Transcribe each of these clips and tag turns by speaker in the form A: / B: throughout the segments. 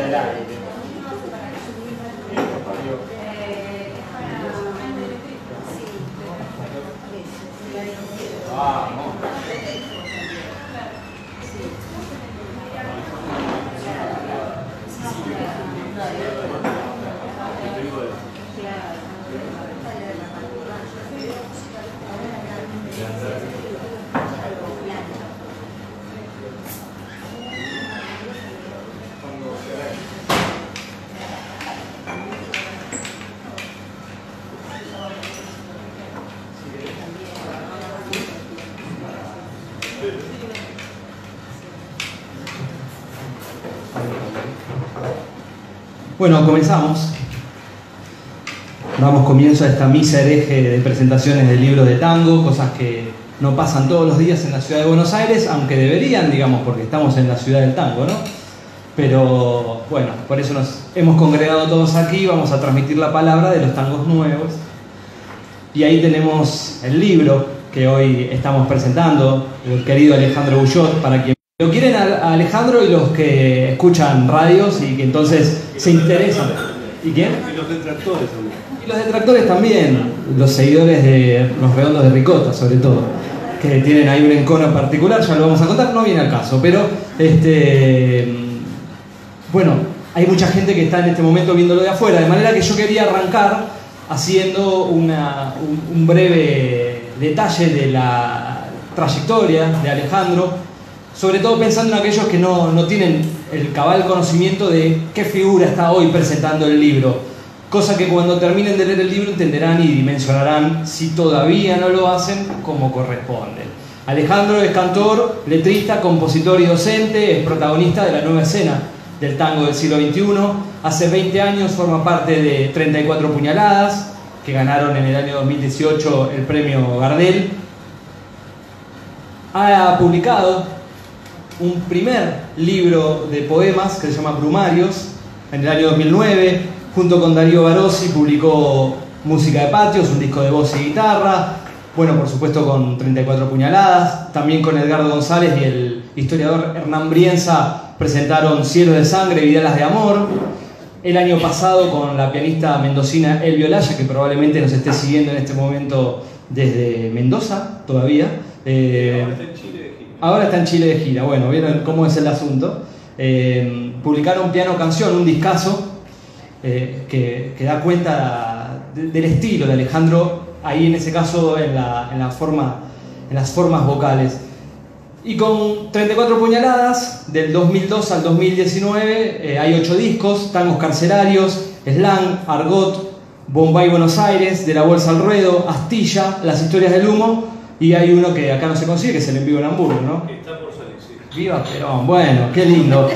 A: Bueno, comenzamos. Damos comienzo a esta misa hereje de presentaciones de libros de tango, cosas que no pasan todos los días en la ciudad de Buenos Aires, aunque deberían, digamos, porque estamos en la ciudad del tango, ¿no? Pero bueno, por eso nos hemos congregado todos aquí, vamos a transmitir la palabra de los tangos nuevos. Y ahí tenemos el libro que hoy estamos presentando, el querido Alejandro Bullot, para quien lo quieren a Alejandro y los que escuchan radios y que entonces se interesan. ¿Y quién?
B: Y los detractores también.
A: Y los detractores también, los seguidores de los redondos de ricota, sobre todo, que tienen ahí un encono particular, ya lo vamos a contar, no viene al caso, pero bueno, hay mucha gente que está en este momento viéndolo de afuera, de manera que yo quería arrancar haciendo un breve detalle de la trayectoria de Alejandro, sobre todo pensando en aquellos que no tienen el cabal conocimiento de qué figura está hoy presentando el libro, cosa que cuando terminen de leer el libro entenderán y dimensionarán, si todavía no lo hacen, como corresponde. Alejandro es cantor, letrista, compositor y docente, es protagonista de la nueva escena del tango del siglo XXI. Hace 20 años forma parte de 34 Puñaladas, que ganaron en el año 2018 el premio Gardel. Ha publicado un primer libro de poemas que se llama Brumarios en el año 2009. Junto con Darío Barossi publicó Música de Patios, un disco de voz y guitarra. Bueno, por supuesto con 34 Puñaladas. También con Edgardo González y el historiador Hernán Brienza presentaron Cielos de Sangre y Vidalas de Amor. El año pasado con la pianista mendocina Elvia Olaya, que probablemente nos esté siguiendo en este momento desde Mendoza todavía. Ahora está en Chile de gira. Bueno, ¿vieron cómo es el asunto? Publicaron Piano Canción, un discazo que da cuenta del estilo de Alejandro, ahí en ese caso en las formas vocales. Y con 34 Puñaladas, del 2002 al 2019, hay 8 discos: Tangos Carcelarios, Slang, Argot, Bombay Buenos Aires, De la Bolsa al Ruedo, Astilla, Las Historias del Humo, y hay uno que acá no se consigue, que es el En Vivo en Hamburgo, ¿no?
B: Está por salir, sí.
A: Viva Perón, bueno, qué lindo.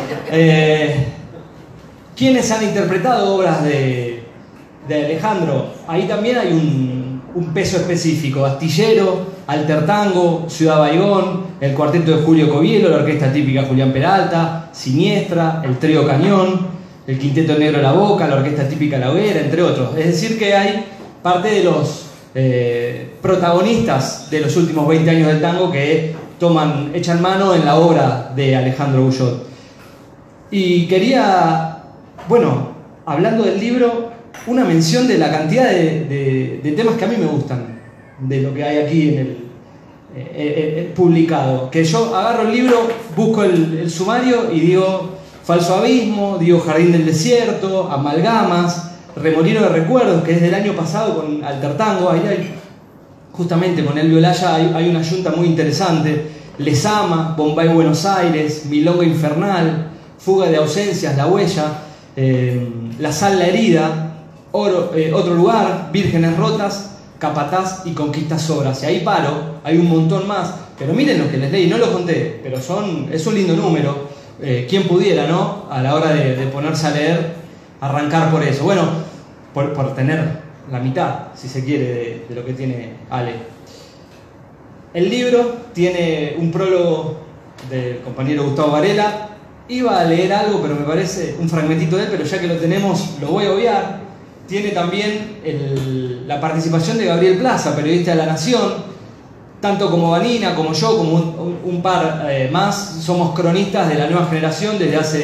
A: ¿Quiénes han interpretado obras de Alejandro? Ahí también hay un peso específico: Astillero, Alter Tango, Ciudad Baigón, el Cuarteto de Julio Covielo, la Orquesta Típica Julián Peralta, Siniestra, el Trío Cañón, el Quinteto Negro La Boca, la Orquesta Típica La Hoguera, entre otros. Es decir que hay parte de los protagonistas de los últimos 20 años del tango que echan mano en la obra de Alejandro Bullot. Y quería, bueno, hablando del libro, una mención de la cantidad de temas que a mí me gustan, de lo que hay aquí en el publicado. Que yo agarro el libro, busco el sumario y digo Falso Abismo, digo Jardín del Desierto, Amalgamas, Remolino de Recuerdos, que es del año pasado con Alter Tango. Ahí hay, justamente con Elvia Olaya, hay una yunta muy interesante. Les Ama, Bombay Buenos Aires, Milonga Infernal, Fuga de Ausencias, La Huella, La Sal, La Herida, Otro Lugar, Vírgenes Rotas, Capataz y Conquistas Sobras. Y ahí paro, hay un montón más, pero miren lo que les leí, no lo conté, pero es un lindo número. Quien pudiera, ¿no? A la hora de ponerse a leer, arrancar por eso. Bueno, por tener la mitad, si se quiere, de lo que tiene Ale. El libro tiene un prólogo del compañero Gustavo Varela. Iba a leer algo, pero me parece un fragmentito de él, pero ya que lo tenemos, lo voy a obviar. Tiene también la participación de Gabriel Plaza, periodista de La Nación. Tanto como Vanina, como yo, como un par más, somos cronistas de la nueva generación desde hace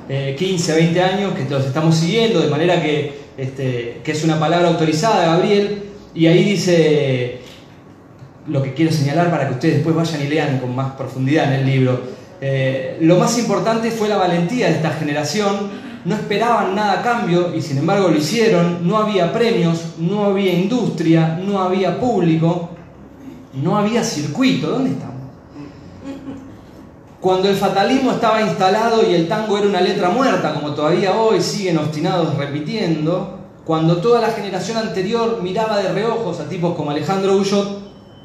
A: 15, 20 años que los estamos siguiendo, de manera que es una palabra autorizada, Gabriel, y ahí dice lo que quiero señalar para que ustedes después vayan y lean con más profundidad en el libro. Lo más importante fue la valentía de esta generación. No esperaban nada a cambio y sin embargo lo hicieron. No había premios, no había industria, no había público, no había circuito. ¿Dónde estamos? Cuando el fatalismo estaba instalado y el tango era una letra muerta, como todavía hoy siguen obstinados repitiendo, cuando toda la generación anterior miraba de reojos a tipos como Alejandro Guyot,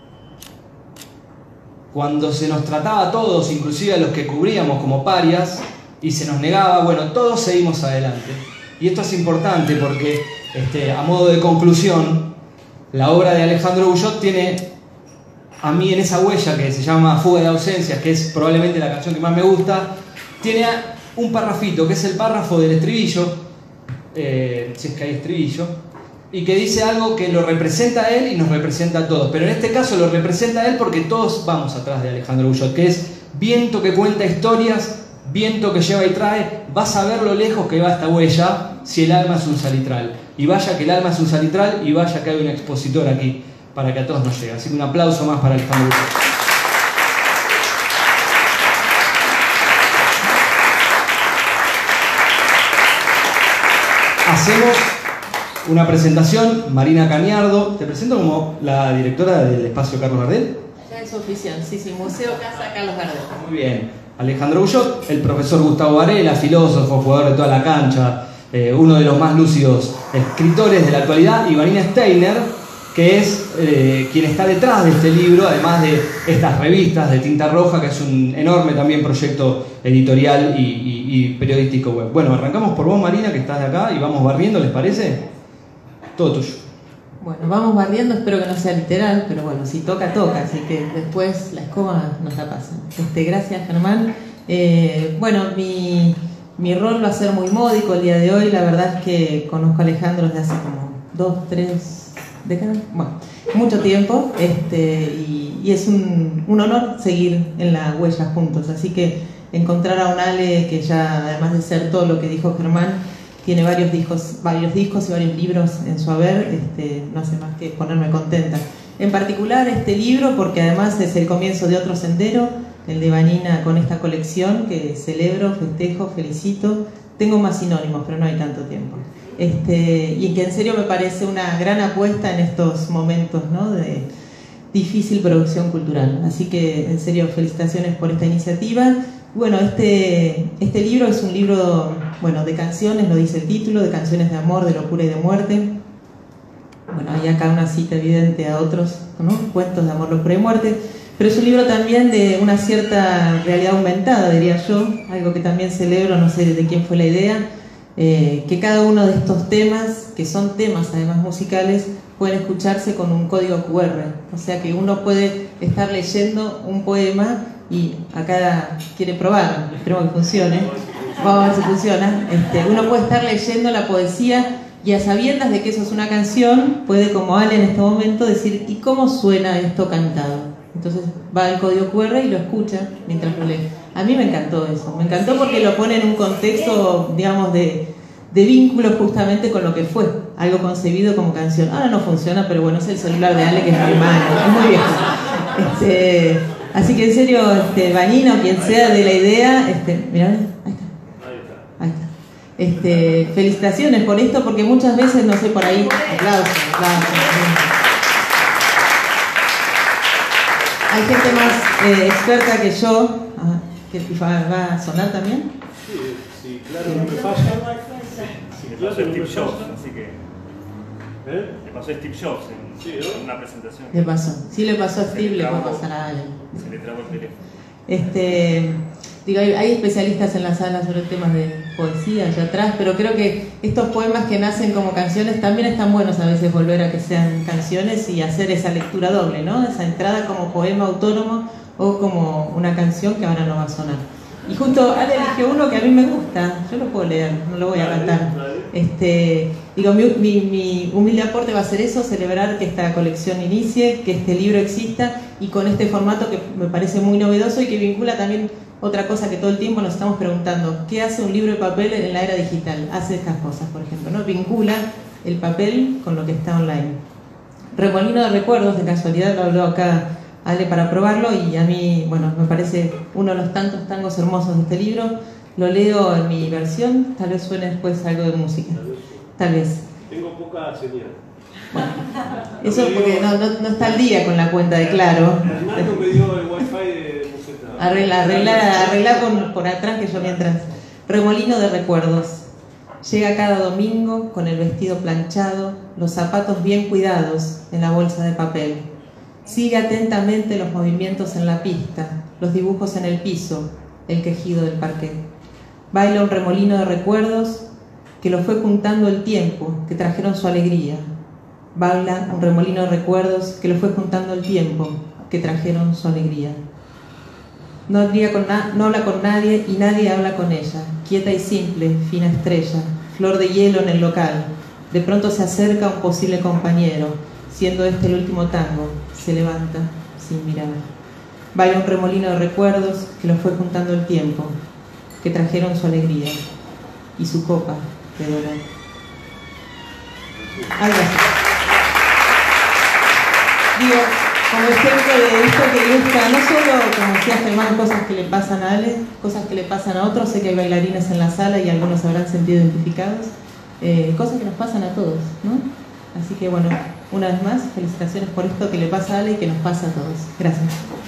A: cuando se nos trataba a todos, inclusive a los que cubríamos como parias, y se nos negaba, bueno, todos seguimos adelante. Y esto es importante porque, a modo de conclusión, la obra de Alejandro Guyot tiene, a mí en esa huella que se llama Fuga de Ausencias, que es probablemente la canción que más me gusta, tiene un parrafito, que es el párrafo del estribillo, si es que hay estribillo, y que dice algo que lo representa a él y nos representa a todos. Pero en este caso lo representa a él porque todos vamos atrás de Alejandro Guyot, que es viento que cuenta historias, viento que lleva y trae, vas a ver lo lejos que va esta huella si el alma es un salitral. Y vaya que el alma es un salitral y vaya que hay un expositor aquí para que a todos nos llegue. Así que un aplauso más para Alejandro Guyot. Hacemos una presentación, Marina Cañardo. Te presento como la directora del Espacio Carlos Gardel.
C: Ya es oficial, sí, Museo Casa Carlos Gardel.
A: Muy bien. Alejandro Guyot, el profesor Gustavo Varela, filósofo, jugador de toda la cancha, uno de los más lúcidos escritores de la actualidad, y Vanina Steiner, que es quien está detrás de este libro, además de estas revistas de Tinta Roja, que es un enorme también proyecto editorial y periodístico web. Bueno, arrancamos por vos, Marina, que estás de acá, y vamos barriendo, ¿les parece? Todo tuyo.
C: Bueno, vamos barriendo, espero que no sea literal, pero bueno, si toca, toca, así que después la escoba nos la pasan. Gracias, Germán. Bueno, mi rol va a ser muy módico el día de hoy. La verdad es que conozco a Alejandro desde hace como 2, 3 décadas, bueno, mucho tiempo, y es un honor seguir en la huella juntos. Así que encontrar a un Ale que ya, además de ser todo lo que dijo Germán, tiene varios discos y varios libros en su haber, no hace más que ponerme contenta. En particular este libro, porque además es el comienzo de otro sendero, el de Vanina, con esta colección que celebro, festejo, felicito. Tengo más sinónimos, pero no hay tanto tiempo. Y que en serio me parece una gran apuesta en estos momentos, ¿no?, de difícil producción cultural. Así que en serio, felicitaciones por esta iniciativa. Bueno, este libro es un libro, bueno, de canciones, lo dice el título, de canciones de amor, de locura y de muerte. Bueno, hay acá una cita evidente a otros, ¿no?, cuentos de amor, locura y muerte. Pero es un libro también de una cierta realidad aumentada, diría yo, algo que también celebro, no sé de quién fue la idea, que cada uno de estos temas, que son temas además musicales, pueden escucharse con un código QR. O sea que uno puede estar leyendo un poema y acá quiere probar, esperemos que funcione, vamos a ver si funciona. Uno puede estar leyendo la poesía y a sabiendas de que eso es una canción, puede, como Ale en este momento, decir, ¿y cómo suena esto cantado? Entonces va al código QR y lo escucha mientras lo lee. A mí me encantó eso, me encantó porque lo pone en un contexto, digamos, de vínculo justamente con lo que fue, algo concebido como canción. Ahora no funciona, pero bueno, es el celular de Ale, que es mi hermano, es muy viejo. Así que en serio, Vanina o quien sea de la idea, mirá, ahí está. Felicitaciones por esto, porque muchas veces, no sé, por ahí, aplausos. Hay gente más experta que yo, que va a sonar también.
B: Sí, claro, no me falla.
D: Le pasó Steve Jobs, así que... Le pasó a Steve Jobs en una presentación.
C: Le pasó. Sí, le pasó a Steve, le va a pasar a Ale.
D: Se le trabó el teléfono.
C: Digo, hay especialistas en la sala sobre temas de poesía allá atrás, pero creo que estos poemas que nacen como canciones también están buenos a veces volver a que sean canciones y hacer esa lectura doble, ¿no? Esa entrada como poema autónomo o como una canción que ahora no va a sonar. Y justo Ale eligió uno que a mí me gusta, yo lo puedo leer, no lo voy a cantar. Digo, mi humilde aporte va a ser eso, celebrar que esta colección inicie, que este libro exista y con este formato que me parece muy novedoso y que vincula también Otra cosa que todo el tiempo nos estamos preguntando, ¿qué hace un libro de papel en la era digital? Hace estas cosas, por ejemplo, ¿no? Vincula el papel con lo que está online. Remolino de recuerdos, de casualidad lo habló acá Ale para probarlo, y a mí, bueno, me parece uno de los tantos tangos hermosos de este libro. Lo leo en mi versión, tal vez suene después algo de música. Tal vez.
B: Tengo poca señal.
C: Bueno, eso porque no está al día con la cuenta de Claro.
B: Fernando me dio el wifi de Museta.
C: Arregla por atrás que yo mientras. Remolino de recuerdos. Llega cada domingo con el vestido planchado, los zapatos bien cuidados en la bolsa de papel. Sigue atentamente los movimientos en la pista, los dibujos en el piso, el quejido del parquet. Baila un remolino de recuerdos que lo fue juntando el tiempo, que trajeron su alegría. Baila un remolino de recuerdos que lo fue juntando el tiempo, que trajeron su alegría. No habla con nadie y nadie habla con ella. Quieta y simple, fina estrella, flor de hielo en el local. De pronto se acerca un posible compañero, siendo este el último tango. Se levanta sin mirar. Baila un remolino de recuerdos que lo fue juntando el tiempo, que trajeron su alegría y su copa de dolor. Algo así. Digo, como ejemplo de esto que ilustra no solo, como decía Germán, cosas que le pasan a Ale, cosas que le pasan a otros. Sé que hay bailarines en la sala y algunos se habrán sentido identificados. Cosas que nos pasan a todos, ¿no? Así que bueno, una vez más, felicitaciones por esto que le pasa a Ale y que nos pasa a todos. Gracias.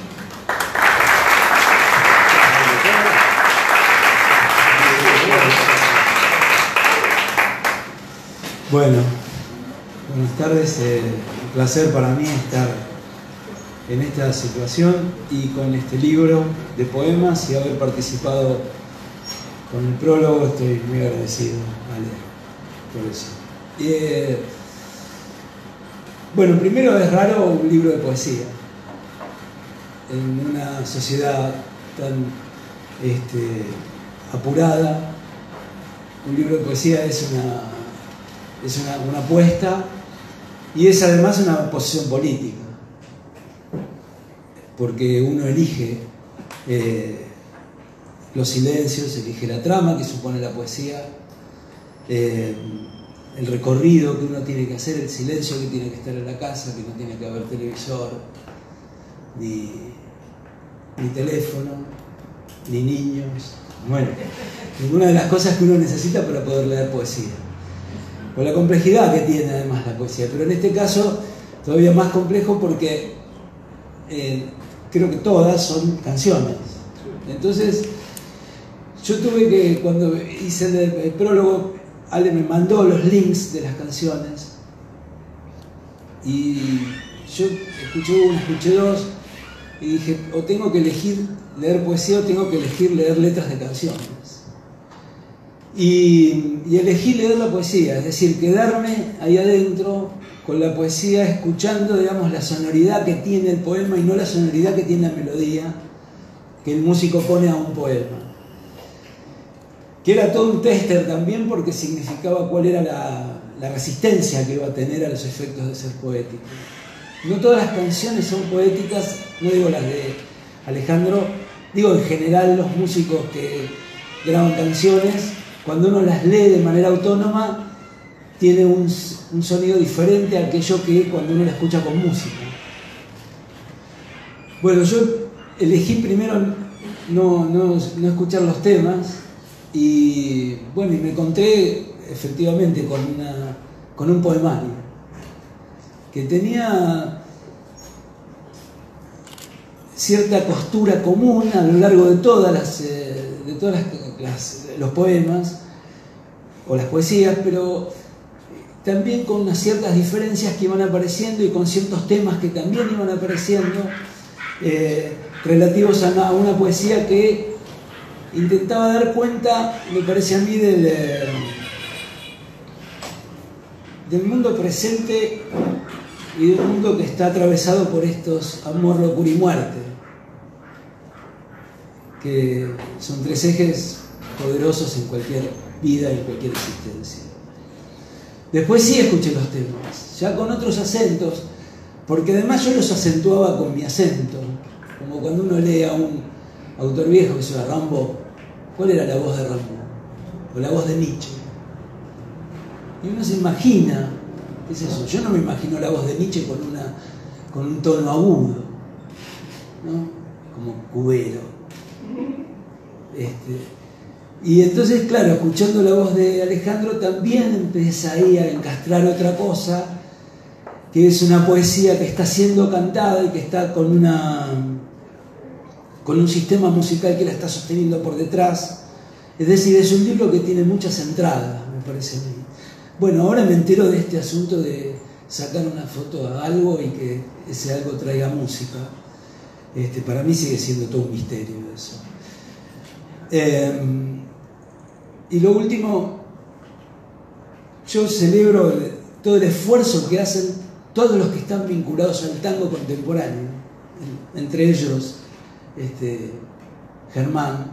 E: Bueno, buenas tardes. Un placer para mí estar en esta situación y con este libro de poemas y haber participado con el prólogo. Estoy muy agradecido, Ale, por eso. Bueno, primero es raro un libro de poesía en una sociedad tan apurada. Un libro de poesía es una apuesta y es además una posición política, porque uno elige los silencios, elige la trama que supone la poesía, el recorrido que uno tiene que hacer, el silencio que tiene que estar en la casa, que no tiene que haber televisor, ni teléfono, ni niños. Bueno, ninguna de las cosas que uno necesita para poder leer poesía. Con la complejidad que tiene además la poesía, pero en este caso todavía más complejo porque creo que todas son canciones. Entonces yo tuve que, cuando hice el prólogo, Ale me mandó los links de las canciones y yo escuché una, escuché dos y dije, o tengo que elegir leer poesía o tengo que elegir leer letras de canciones. Y elegí leer la poesía, es decir, quedarme ahí adentro con la poesía, escuchando, digamos, la sonoridad que tiene el poema y no la sonoridad que tiene la melodía que el músico pone a un poema. Que era todo un tester también, porque significaba cuál era la resistencia que iba a tener a los efectos de ser poético. No todas las canciones son poéticas, no digo las de Alejandro, digo en general los músicos que graban canciones, cuando uno las lee de manera autónoma, tiene un sonido diferente a aquello que cuando uno la escucha con música. Bueno, yo elegí primero no escuchar los temas y bueno, y me encontré efectivamente con un poemario que tenía cierta costura común a lo largo de todos los poemas o las poesías, pero también con unas ciertas diferencias que iban apareciendo y con ciertos temas que también iban apareciendo, relativos a una poesía que intentaba dar cuenta, me parece a mí, del mundo presente y del mundo que está atravesado por estos amor, locura y muerte, que son tres ejes poderosos en cualquier vida y en cualquier existencia. Después sí escuché los temas, ya con otros acentos, porque además yo los acentuaba con mi acento, como cuando uno lee a autor viejo que se llama Rimbaud, ¿cuál era la voz de Rimbaud? O la voz de Nietzsche. Y uno se imagina, ¿qué es eso? Yo no me imagino la voz de Nietzsche con un tono agudo, ¿no? Como cubero. Y entonces, claro, escuchando la voz de Alejandro también empieza ahí a encastrar otra cosa, que es una poesía que está siendo cantada y que está con un sistema musical que la está sosteniendo por detrás. Es decir, es un libro que tiene muchas entradas, me parece a mí. Bueno, ahora me entero de este asunto de sacar una foto a algo y que ese algo traiga música. Para mí sigue siendo todo un misterio eso. Y lo último, yo celebro todo el esfuerzo que hacen todos los que están vinculados al tango contemporáneo, entre ellos Germán,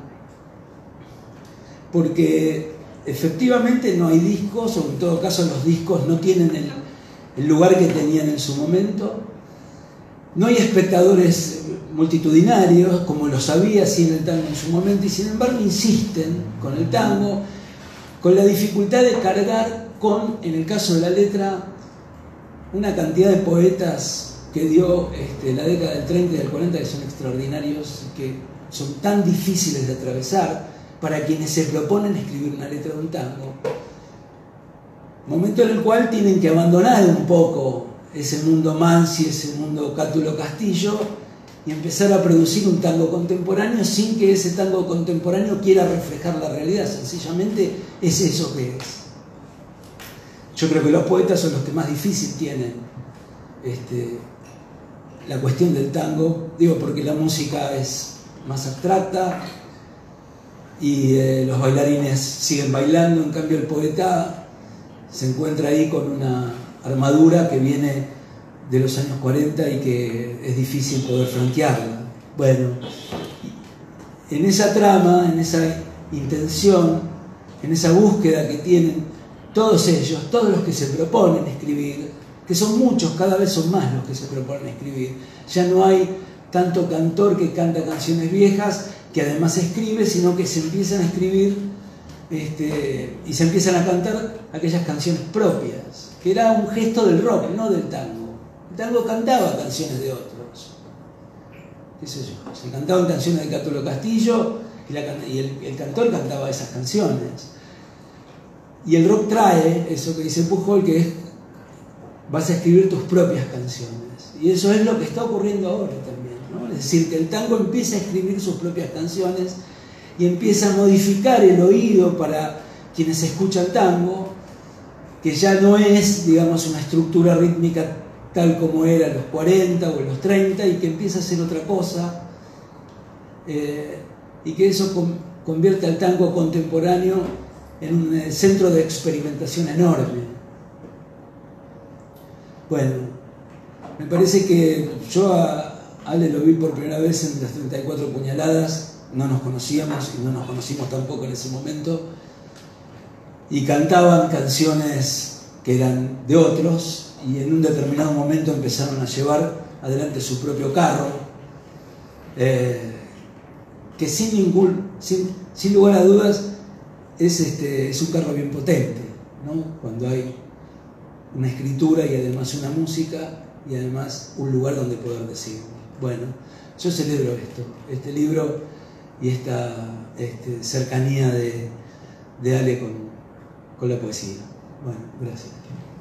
E: porque efectivamente no hay discos, o en todo caso los discos no tienen el lugar que tenían en su momento, no hay espectadores multitudinarios como los había así en el tango en su momento, y sin embargo insisten con el tango, con la dificultad de cargar con, en el caso de la letra, una cantidad de poetas que dio la década del 30 y del 40 que son extraordinarios, que son tan difíciles de atravesar para quienes se proponen escribir una letra de un tango. Momento en el cual tienen que abandonar un poco ese mundo Mansi, ese mundo Cátulo Castillo, y empezar a producir un tango contemporáneo sin que ese tango contemporáneo quiera reflejar la realidad, sencillamente es eso que es. Yo creo que los poetas son los que más difícil tienen la cuestión del tango, digo porque la música es más abstracta y los bailarines siguen bailando, en cambio el poeta se encuentra ahí con una armadura que viene de los años 40 y que es difícil poder franquearla. Bueno, en esa trama, en esa intención, en esa búsqueda que tienen todos ellos, todos los que se proponen escribir, que son muchos, cada vez son más los que se proponen escribir. Ya no hay tanto cantor que canta canciones viejas, que además escribe, sino que se empiezan a escribir y se empiezan a cantar aquellas canciones propias, que era un gesto del rock, no del tango. El tango cantaba canciones de otros, qué sé yo, se cantaban canciones de Cátulo Castillo y el cantor cantaba esas canciones. Y el rock trae eso que dice Pujol, que es: vas a escribir tus propias canciones. Y eso es lo que está ocurriendo ahora también, ¿no? Es decir, que el tango empieza a escribir sus propias canciones y empieza a modificar el oído para quienes escuchan tango, que ya no es, digamos, una estructura rítmica tal como era en los 40 o en los 30, y que empieza a ser otra cosa, y que eso convierte al tango contemporáneo en un centro de experimentación enorme. Bueno, me parece que yo a Ale lo vi por primera vez en las 34 puñaladas, no nos conocíamos y no nos conocimos tampoco en ese momento, y cantaban canciones que eran de otros, y en un determinado momento empezaron a llevar adelante su propio carro, que sin lugar a dudas es un carro bien potente, ¿no? Cuando hay una escritura y además una música y además un lugar donde poder decirlo. Bueno, yo celebro este libro y esta cercanía de Ale con la poesía. Bueno, gracias.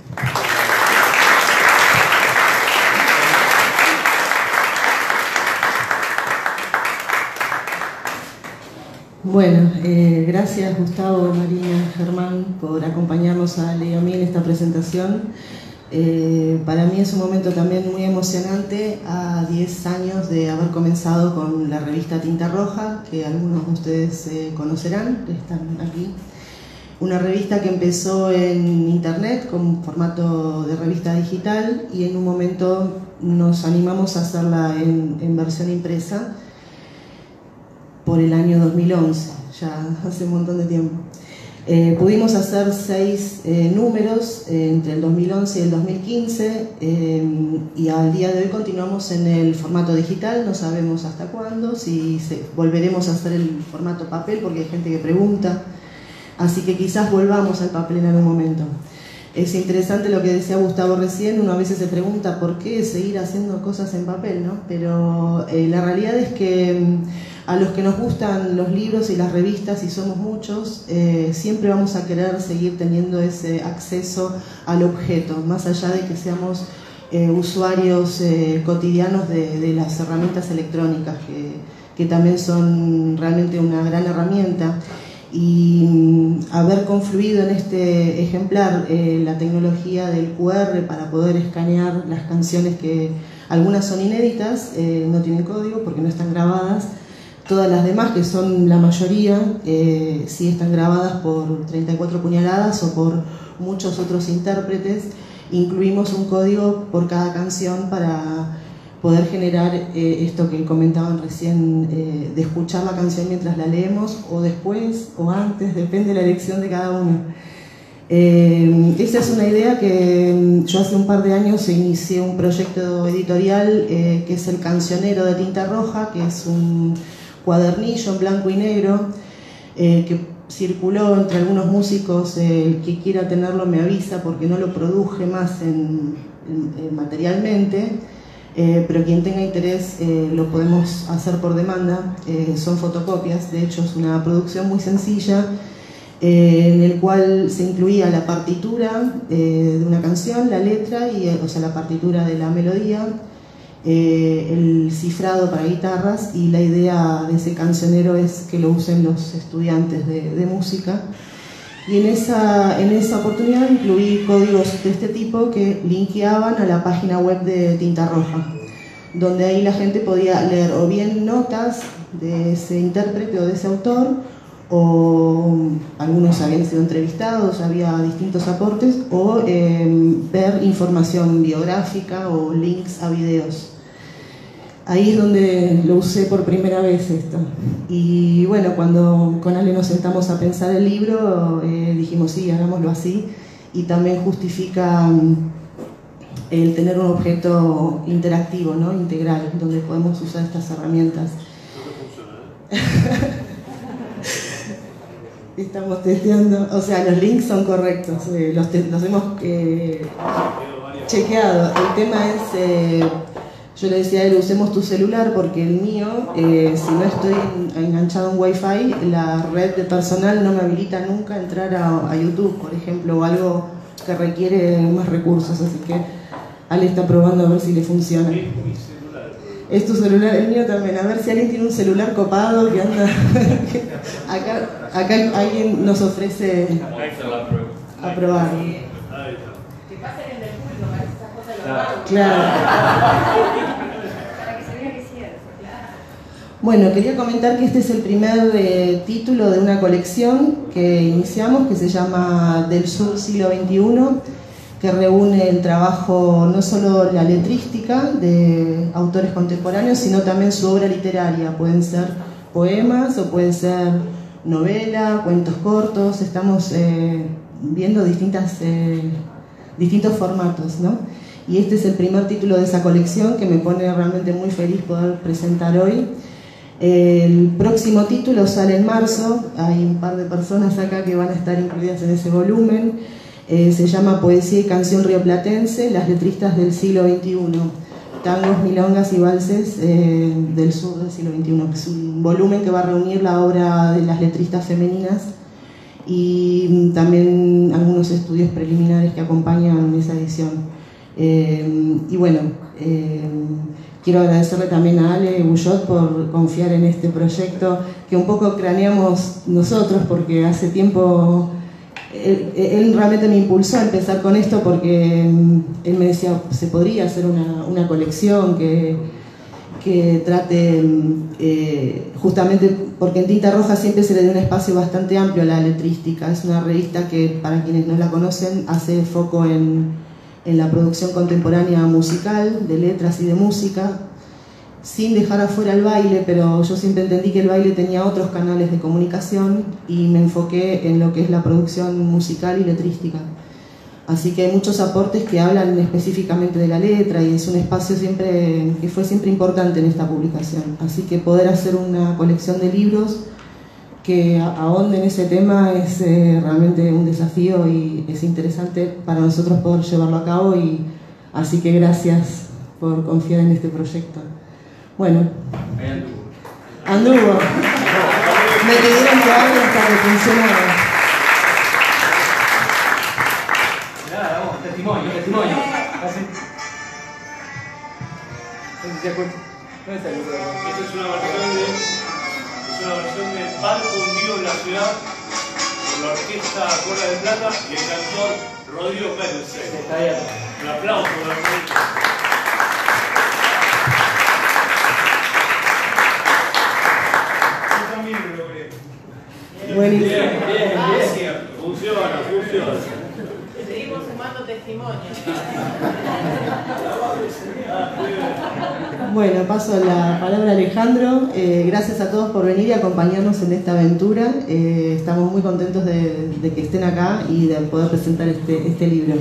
C: Bueno, gracias Gustavo, Marina, Germán por acompañarnos a Ale y a mí en esta presentación. Para mí es un momento también muy emocionante, a 10 años de haber comenzado con la revista Tinta Roja, que algunos de ustedes conocerán, están aquí. Una revista que empezó en internet con formato de revista digital y en un momento nos animamos a hacerla en versión impresa por el año 2011, ya hace un montón de tiempo.
F: Pudimos hacer 6 números entre el 2011 y el 2015 y al día de hoy continuamos en el formato digital, no sabemos hasta cuándo, si volveremos a hacer el formato papel porque hay gente que pregunta, así que quizás volvamos al papel en algún momento. Es interesante lo que decía Gustavo recién, uno a veces se pregunta por qué seguir haciendo cosas en papel, ¿no? Pero la realidad es que a los que nos gustan los libros y las revistas, y somos muchos, siempre vamos a querer seguir teniendo ese acceso al objeto, más allá de que seamos usuarios cotidianos de las herramientas electrónicas, que también son realmente una gran herramienta. Y haber confluido en este ejemplar la tecnología del QR para poder escanear las canciones, que algunas son inéditas, no tienen código porque no están grabadas, todas las demás, que son la mayoría, sí están grabadas por 34 puñaladas o por muchos otros intérpretes. Incluimos un código por cada canción para poder generar esto que comentaban recién, de escuchar la canción mientras la leemos, o después, o antes, depende de la elección de cada uno. Esa es una idea que yo hace un par de años inicié un proyecto editorial que es el Cancionero de Tinta Roja, que es un cuadernillo en blanco y negro que circuló entre algunos músicos. El que quiera tenerlo me avisa porque no lo produje más materialmente. Pero quien tenga interés lo podemos hacer por demanda, son fotocopias, de hecho es una producción muy sencilla en el cual se incluía la partitura de una canción, la letra, o sea la partitura de la melodía, el cifrado para guitarras, y la idea de ese cancionero es que lo usen los estudiantes de música. Y en esa oportunidad incluí códigos de este tipo que linkeaban a la página web de Tinta Roja, donde ahí la gente podía leer o bien notas de ese intérprete o de ese autor, o algunos habían sido entrevistados, había distintos aportes, o ver información biográfica o links a videos. Ahí es donde lo usé por primera vez esto. Y bueno, cuando con Ale nos sentamos a pensar el libro, dijimos sí, hagámoslo así. Y también justifica el tener un objeto interactivo, ¿no? Integral, donde podemos usar estas herramientas. Estamos testeando, o sea, los links son correctos, los hemos chequeado. El tema es... yo le decía a él, usemos tu celular porque el mío, si no estoy enganchado en Wi-Fi, la red de personal no me habilita nunca a entrar a YouTube, por ejemplo, o algo que requiere más recursos, así que Ale está probando a ver si le funciona. Es tu celular, el mío también, a ver si alguien tiene un celular copado que anda... acá alguien nos ofrece a probar.
G: Que pase en el público para que esas cosas lo hagan.
F: Claro.
G: Para que se vea que es cierto, claro.
F: Bueno, quería comentar que este es el primer título de una colección que iniciamos, que se llama Del Sur Siglo XXI, que reúne el trabajo, no solo la letrística de autores contemporáneos, sino también su obra literaria. Pueden ser poemas o pueden ser novela, cuentos cortos. Estamos viendo distintos formatos, ¿no? Y este es el primer título de esa colección que me pone realmente muy feliz poder presentar hoy. El próximo título sale en marzo, hay un par de personas acá que van a estar incluidas en ese volumen. Se llama Poesía y Canción Rioplatense, las letristas del siglo XXI, tangos, milongas y valses del sur del siglo XXI. Es un volumen que va a reunir la obra de las letristas femeninas y también algunos estudios preliminares que acompañan esa edición. Y bueno, quiero agradecerle también a Ale Bullot por confiar en este proyecto que un poco craneamos nosotros, porque hace tiempo él realmente me impulsó a empezar con esto, porque él me decía, se podría hacer una colección que trate, justamente porque en Tinta Roja siempre se le dio un espacio bastante amplio a la letrística. Es una revista que, para quienes no la conocen, hace foco en la producción contemporánea musical, de letras y de música. sin dejar afuera el baile, pero yo siempre entendí que el baile tenía otros canales de comunicación y me enfoqué en lo que es la producción musical y letrística. Así que hay muchos aportes que hablan específicamente de la letra y es un espacio que fue siempre importante en esta publicación. Así que poder hacer una colección de libros que ahonden ese tema es realmente un desafío y es interesante para nosotros poder llevarlo a cabo, y así que gracias por confiar en este proyecto. Bueno, anduvo. Me pidieron que hable hasta que funcionara.
A: Testimonio.
B: Esta es una versión de Barco hundido en la ciudad por la orquesta Cola de Plata y el cantor Rodrigo Pérez. Un aplauso por la orquesta. Yo también lo logré.
F: Buenísimo.
B: Bien. Funciona.
G: Seguimos sumando testimonios.
F: Bueno, paso la palabra a Alejandro. Gracias a todos por venir y acompañarnos en esta aventura. Estamos muy contentos de que estén acá y de poder presentar este libro.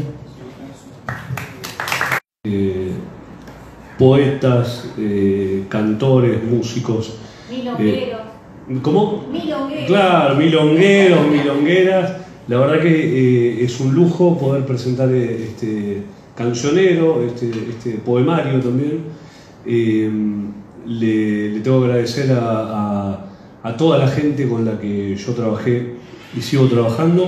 H: Poetas, cantores, músicos.
G: Milongueros.
H: ¿Cómo?
G: Milongueros.
H: Claro, milongueros, milongueras. La verdad que es un lujo poder presentar este cancionero, este poemario también. Le tengo que agradecer a toda la gente con la que yo trabajé y sigo trabajando,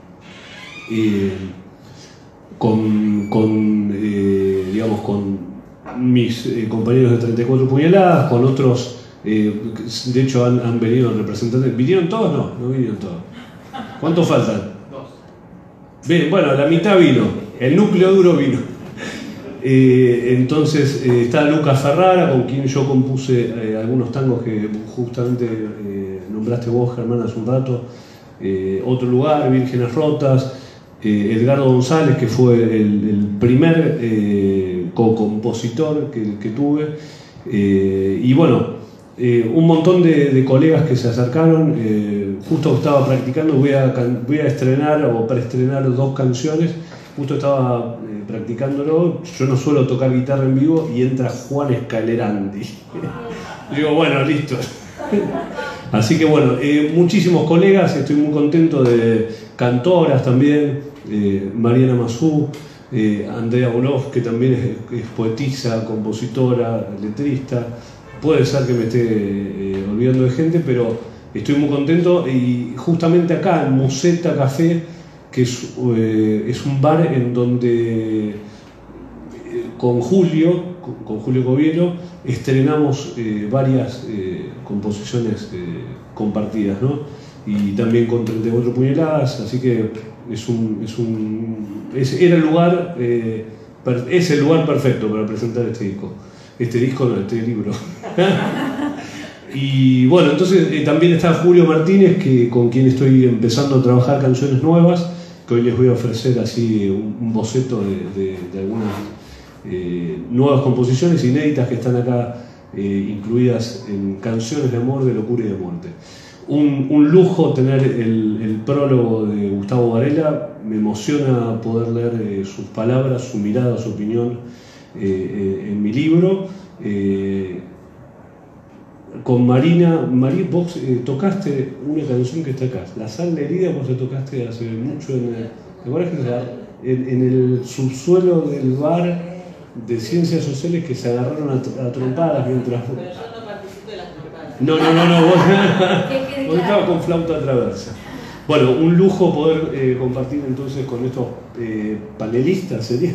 H: digamos, con mis compañeros de 34 puñaladas, con otros, de hecho han venido representantes. ¿Vinieron todos? No vinieron todos. ¿Cuántos faltan?
B: 2.
H: Bien, bueno, la mitad vino, el núcleo duro vino. Entonces está Lucas Ferrara, con quien yo compuse algunos tangos que justamente nombraste vos, Germán, hace un rato. Otro lugar, Vírgenes Rotas. Edgardo González, que fue el primer co-compositor que tuve. Y bueno, un montón de colegas que se acercaron. Justo estaba practicando, voy a estrenar o preestrenar 2 canciones. Justo estaba practicándolo. Yo no suelo tocar guitarra en vivo y entra Juan Escalerandi. Digo, bueno, listo. Así que bueno, muchísimos colegas, estoy muy contento, de cantoras también, Mariana Mazú, Andrea Olof, que también es poetisa, compositora, letrista. Puede ser que me esté olvidando de gente, pero estoy muy contento. Y justamente acá, en Museta Café, que es un bar en donde con Julio Coviero estrenamos varias composiciones compartidas, ¿no? Y también con 34 puñaladas, así que era el lugar, es el lugar perfecto para presentar este disco. Este libro. Y bueno, entonces también está Julio Martínez, con quien estoy empezando a trabajar canciones nuevas, que hoy les voy a ofrecer así un boceto de algunas nuevas composiciones inéditas que están acá incluidas en Canciones de Amor, de Locura y de Muerte. Un lujo tener el prólogo de Gustavo Varela. Me emociona poder leer sus palabras, su mirada, su opinión en mi libro. Con Marina, vos tocaste una canción que está acá, La Sal de Herida. Vos la tocaste hace mucho ¿te acuerdas que en el subsuelo del bar de Ciencias Sociales, que se agarraron a trompadas mientras...
C: Pero yo no participo de las trompadas.
H: No, vos estabas con flauta traversa. Bueno, un lujo poder compartir entonces con estos panelistas, ¿sería?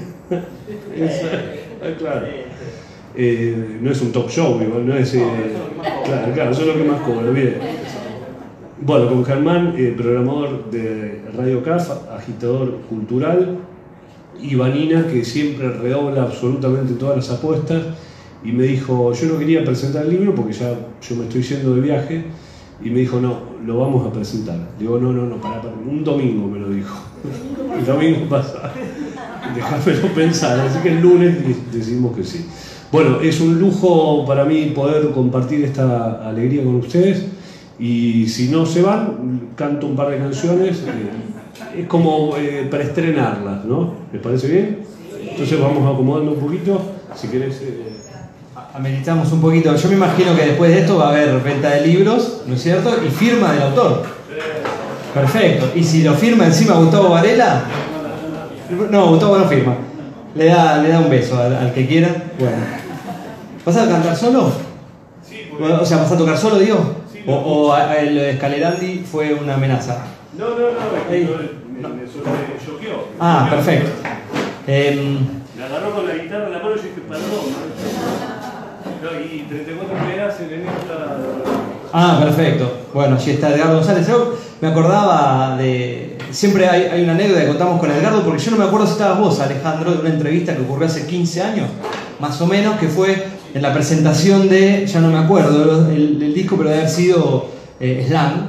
H: Claro. No es un talk show, igual, no es... claro, eso es lo que más cobra, bien. Bueno, con Germán, programador de Radio CAF, agitador cultural, y Vanina, que siempre redobla absolutamente todas las apuestas, y me dijo, yo no quería presentar el libro porque ya yo me estoy yendo de viaje, y me dijo, no, lo vamos a presentar. Digo, no, para, un domingo me lo dijo. El domingo pasado. Déjamelo pensar, así que el lunes decimos que sí. Bueno, es un lujo para mí poder compartir esta alegría con ustedes. Y si no se van, canto un par de canciones. Es como preestrenarlas, ¿no? ¿Les parece bien? Entonces vamos acomodando un poquito. Si querés...
A: Ameritamos un poquito. Yo me imagino que después de esto va a haber venta de libros, ¿no es cierto? Y firma del autor. Perfecto. Y si lo firma encima Gustavo Varela... No, Gustavo no firma. Le da un beso al que quiera. Bueno. ¿Vas a cantar solo?
B: Sí, porque...
A: O sea, ¿vas a tocar solo, digo?
B: Sí,
A: ¿O el de Scalerandi fue una amenaza?
B: No, me choqueó.
A: Ah, perfecto.
B: Me agarró con la guitarra en la mano y yo dije, perdón. No, y 34 pegas en esta...
A: Ah, perfecto. Bueno, allí está Edgardo González. Yo me acordaba de... Siempre hay una anécdota que contamos con Edgardo, porque yo no me acuerdo si estabas vos, Alejandro, de una entrevista que ocurrió hace 15 años, más o menos, que fue en la presentación de, ya no me acuerdo del disco, pero debe haber sido Slam.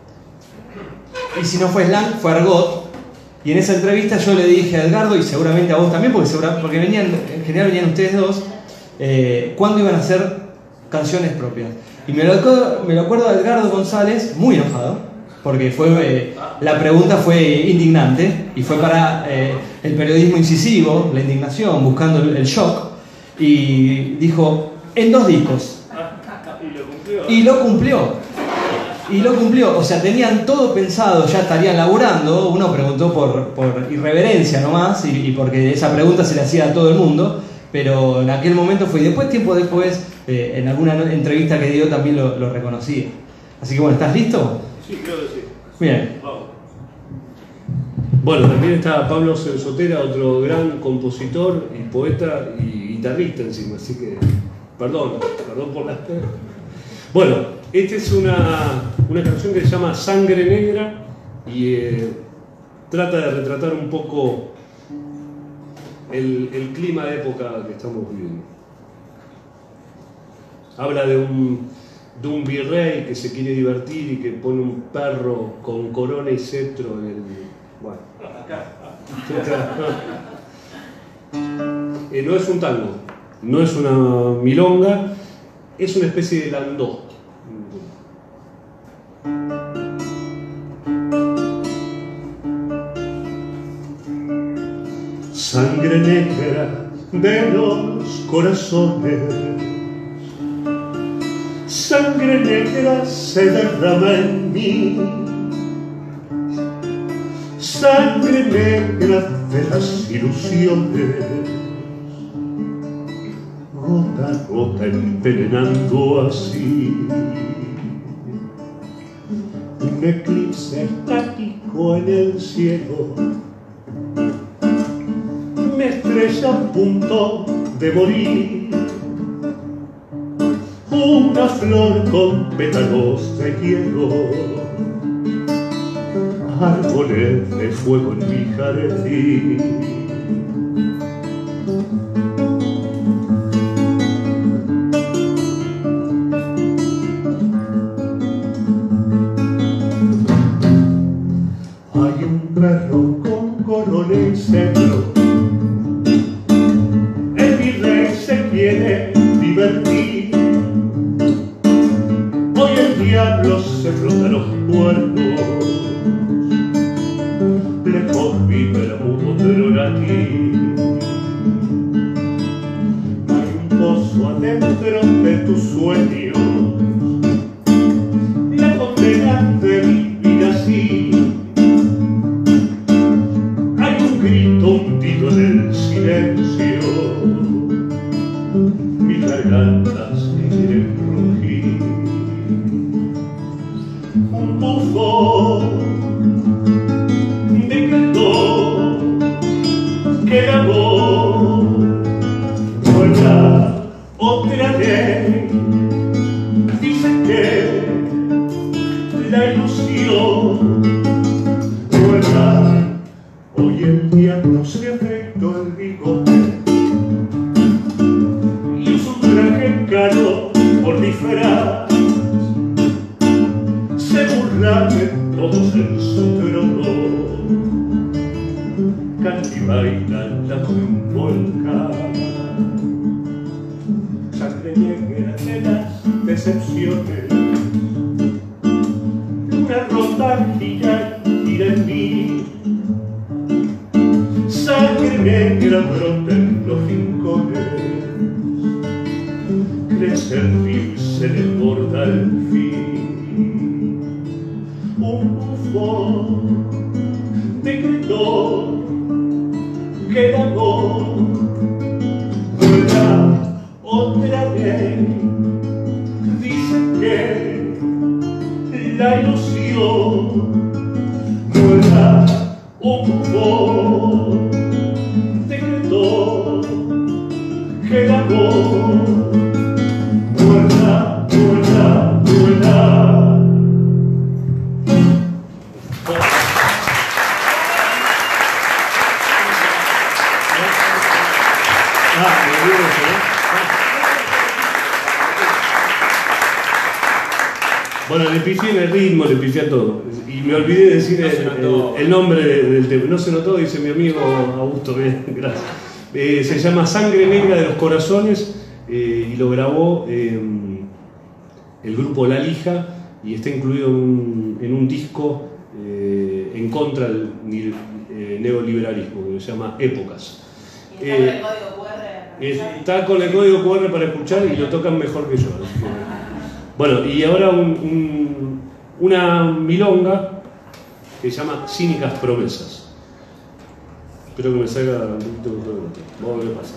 A: Y si no fue Slam, fue Argot. Y en esa entrevista yo le dije a Edgardo, y seguramente a vos también, porque venían, en general venían ustedes dos, ¿cuándo iban a hacer canciones propias? Y me lo acuerdo de Edgardo González, muy enojado, porque la pregunta fue indignante, y fue para el periodismo incisivo, la indignación, buscando el shock, y dijo, en 2 discos. Y lo cumplió. O sea, tenían todo pensado, ya estarían laburando. Uno preguntó por irreverencia nomás, y porque esa pregunta se le hacía a todo el mundo, pero en aquel momento fue, y después, tiempo después, en alguna entrevista que dio también lo reconocía. Así que bueno, ¿estás listo?
B: Sí, creo que sí.
A: Bien.
B: Vamos.
H: Bueno, también está Pablo Sensotera, otro gran compositor y poeta y guitarrista encima, así que perdón por las... Bueno, esta es una canción que se llama Sangre Negra y trata de retratar un poco el clima de época que estamos viviendo. Habla de un virrey que se quiere divertir y que pone un perro con corona y cetro en el... Bueno, no es un tango, no es una milonga, es una especie de landó. Sangre negra de los corazones, sangre negra se derrama en mí, sangre negra de las ilusiones, gota a gota envenenando así. Un eclipse estático en el cielo me estrella a punto de morir. Una flor con pétalos de hielo, árboles de fuego en mi jardín. Hay un perro con corona y cetro, el virrey se quiere divertir. Hoy el diablo se frota los cuernos, lejos vive el mundo de aquí. Hay un pozo adentro de tus sueños, la condena de vivir así. Hay un grito hundido en el silencio, mis gargantas quieren rugir. Un bufón decretó que el amor fuera otra ley. Dice que la ilusión fuera. Hoy el diablo se afectó el bigote y usa un traje caro por disfraz. Se burlan de todos en su trono, canta y baila la de un volcán.
I: sangre negra de las decepciones. Luna rota gira en mí, sangre negra brota en los rincones, crece el río y se desborda el fin. Un bufón decretó que el amor vuelva otra vez. Dicen que la ilusión vuelva. Un bufón decretó que el amor vuelva, vuelva, vuelva.
H: Bueno, le pifié en el ritmo, le pifié a todo. Y me olvidé de decir el nombre del tema. No se notó, dice mi amigo Augusto. Bien, gracias. Se llama Sangre Negra de los Corazones y lo grabó el grupo La Lija y está incluido en un disco en contra del neoliberalismo que se llama Épocas. Está con el código QR para escuchar y lo tocan mejor que yo. Bueno, y ahora una milonga que se llama Cínicas Promesas. Espero que me salga un poquito de todo. Vamos a ver qué pasa.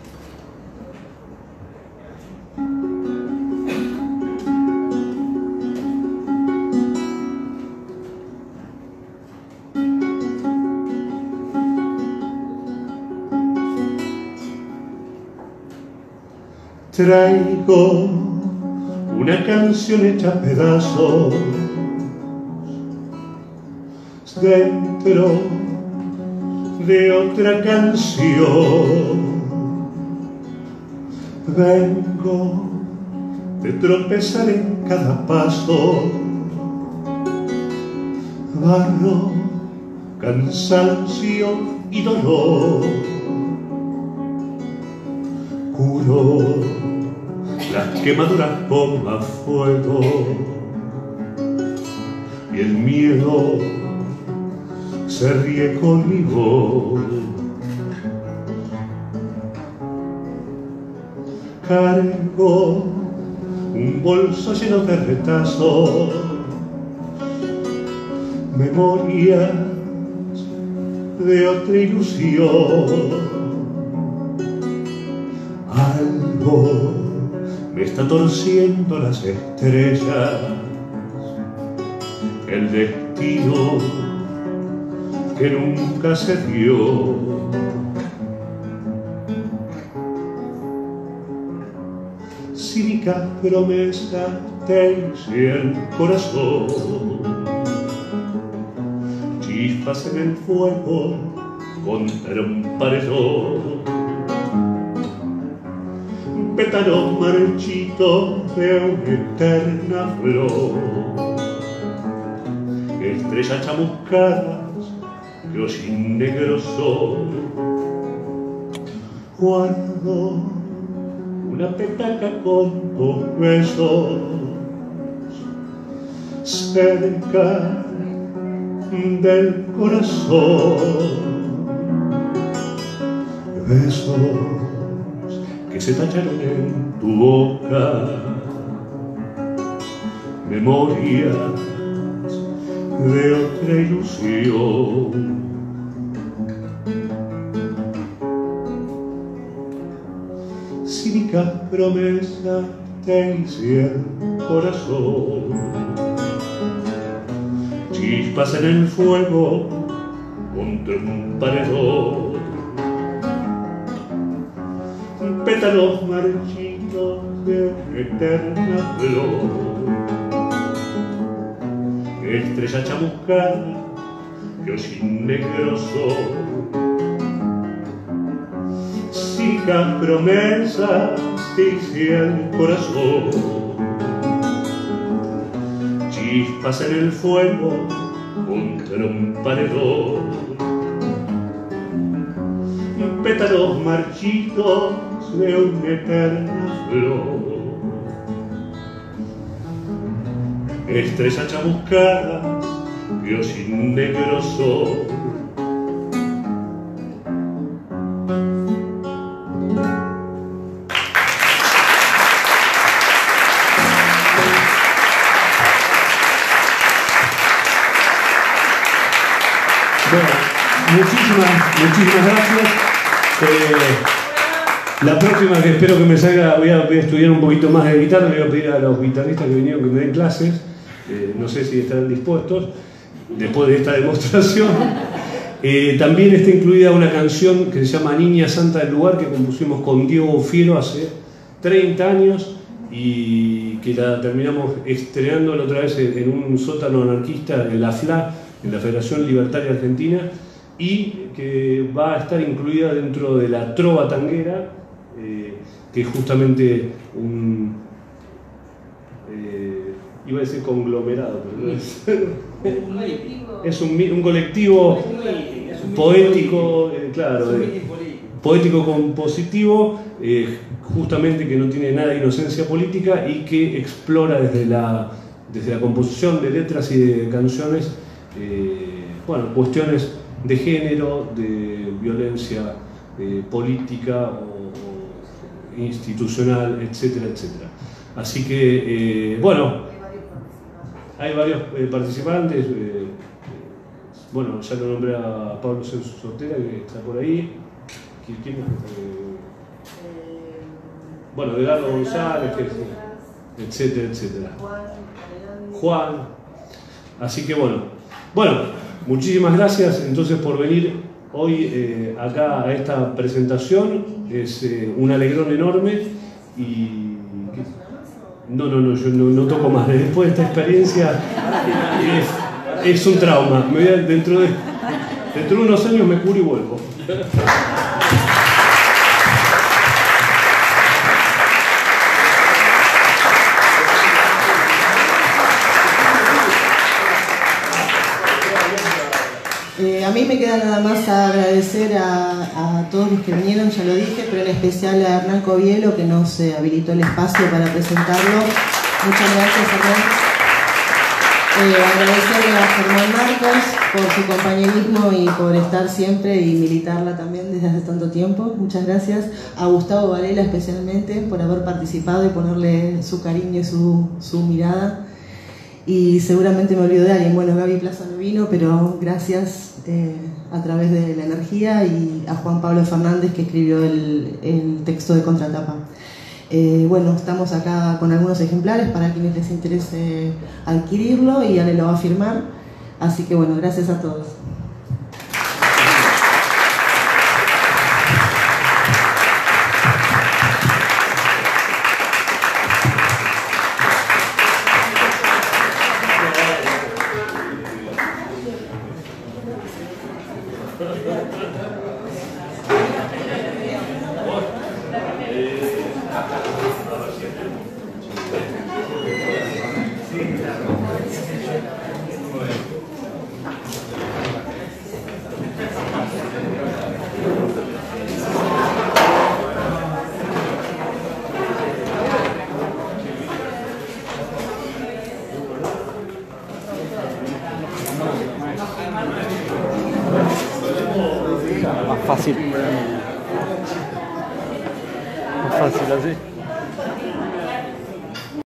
I: Traigo una canción hecha a pedazos dentro de otra canción. Vengo de tropezar en cada paso, barro, cansancio y dolor. Curo las quemaduras con más fuego y el miedo se ríe conmigo. Cargo un bolso lleno de retazos, memorias de otra ilusión. Algo me está torciendo las estrellas, el destino que nunca se dio. Cínicas promesas tense el corazón, chispas en el fuego contra un paredón, pétalos marchitos de una eterna flor, estrellas chamuscadas que hoy negros son. Guardo una petaca con tus besos cerca del corazón, besos que se tallaron en tu boca, memorias de otra ilusión. Cínicas promesas tense el corazón, chispas en el fuego contra un paredón, pétalos marchitos de una eterna flor, estrella chamuscada que hoy negro son. Cínicas promesas tense el corazón, chispas en el fuego contra un paredón, pétalos marchitos de una eterna flor. Estrella chamuscada, yo sin negro sol.
H: Bueno, muchísimas gracias. La próxima que espero que me salga, voy a estudiar un poquito más de guitarra, le voy a pedir a los guitarristas que vinieron que me den clases, no sé si estarán dispuestos, después de esta demostración. También está incluida una canción que se llama Niña Santa del Lugar, que compusimos con Diego Fiero hace 30 años y que la terminamos estrenando la otra vez en un sótano anarquista en la FLA, en la Federación Libertaria Argentina, y que va a estar incluida dentro de la Trova Tanguera, que es justamente un, iba a decir conglomerado, pero no es, es un colectivo poético, claro, poético compositivo, justamente que no tiene nada de inocencia política y que explora desde la composición de letras y de canciones, bueno, cuestiones de género, de violencia política o institucional, etcétera, etcétera. Así que, bueno, hay varios participantes. Bueno, ya lo nombré a Pablo Celso Sotera, que está por ahí. ¿Quién es? Bueno, Edgardo González, etcétera, etcétera. Juan. Así que bueno, muchísimas gracias entonces por venir hoy acá a esta presentación. Es un alegrón enorme y no, yo no toco más. Después de esta experiencia es un trauma. Dentro de unos años me curo y vuelvo.
F: A mí me queda nada más agradecer a todos los que vinieron, ya lo dije, pero en especial a Hernán Covielo, que nos habilitó el espacio para presentarlo. Muchas gracias, Hernán. Agradecerle a Germán Marcos por su compañerismo y por estar siempre y militarla también desde hace tanto tiempo. Muchas gracias. A Gustavo Varela especialmente por haber participado y ponerle su cariño y su mirada. Y seguramente me olvido de alguien. Bueno, Gaby Plaza no vino, pero gracias a través de la energía, y a Juan Pablo Fernández, que escribió el texto de contratapa. Bueno, estamos acá con algunos ejemplares para quienes les interese adquirirlo, y Ale lo va a firmar. Así que bueno, gracias a todos.
A: Más fácil así.